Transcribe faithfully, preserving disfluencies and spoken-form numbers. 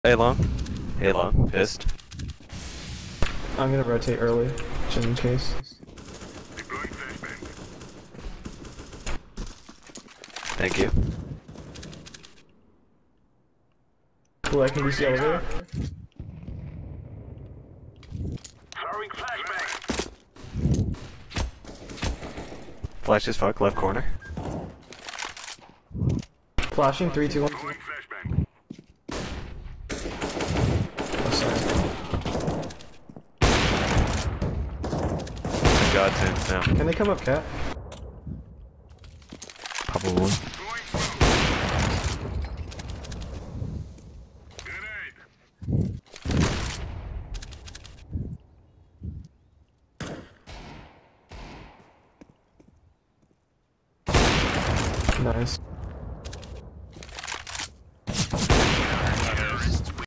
Hey long. Hey long. Pissed. I'm gonna rotate early, just in case. Thank you. Cool, I can use the elevator. Flash as fuck, left corner. Flashing, three, two, one. Oh, sorry. Godsend now. Can they come up, cat? Probably. Nice.